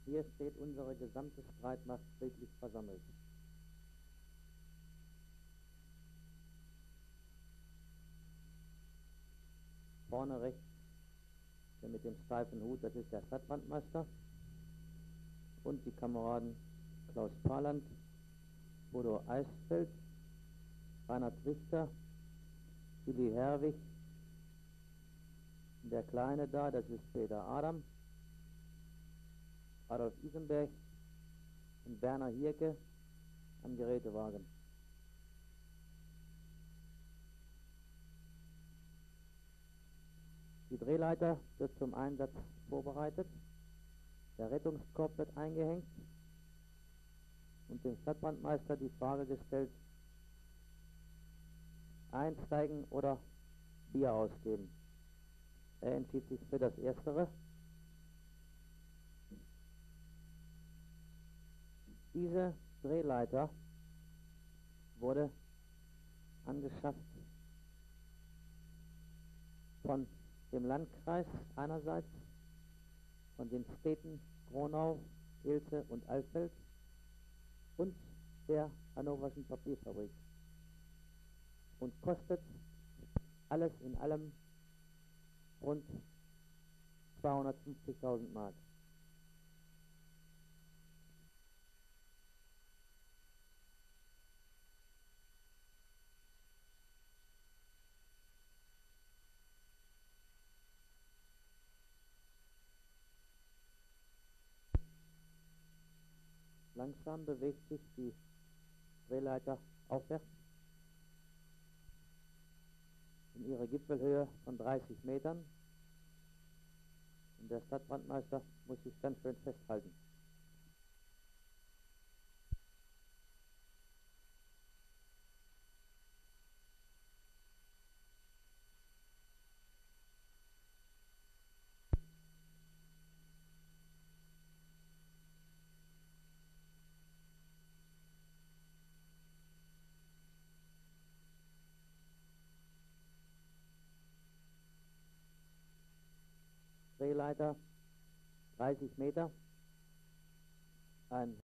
Hier steht unsere gesamte Streitmacht friedlich versammelt. Vorne rechts, der mit dem steifen Hut, das ist der Stadtbrandmeister. Und die Kameraden Klaus Paland, Bodo Eisfeld, Reinhard Richter, Willi Herwig, der Kleine da, das ist Peter Adam, Adolf Isenberg und Werner Hierke am Gerätewagen. Die Drehleiter wird zum Einsatz vorbereitet, der Rettungskorb wird eingehängt und dem Stadtbrandmeister die Frage gestellt, einsteigen oder Bier ausgeben. Er entschied sich für das Erstere. Diese Drehleiter wurde angeschafft von dem Landkreis einerseits, von den Städten Gronau, Ilse und Alfeld und der Hannoverschen Papierfabrik und kostet alles in allem rund 250.000 Mark. Langsam bewegt sich die Drehleiter aufwärts in ihre Gipfelhöhe von 30 Metern und der Stadtbrandmeister muss sich ganz schön festhalten. Drehleiter 30 Meter, ein